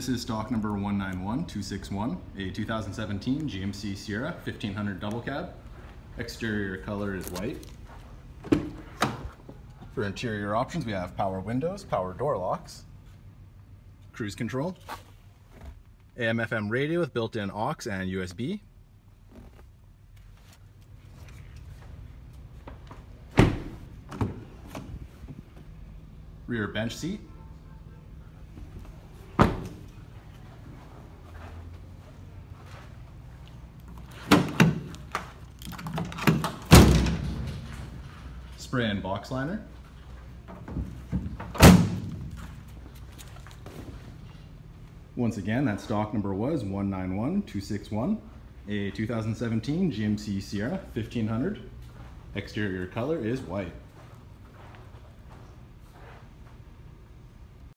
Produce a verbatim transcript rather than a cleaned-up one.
This is stock number one nine one two six one, a two thousand seventeen G M C Sierra fifteen hundred double cab. Exterior color is white. For interior options, we have power windows, power door locks, cruise control, A M F M radio with built-in aux and U S B, rear bench seat, spray and box liner, once again, that stock number was one nine one two six one, a two thousand seventeen G M C Sierra fifteen hundred. Exterior color is white.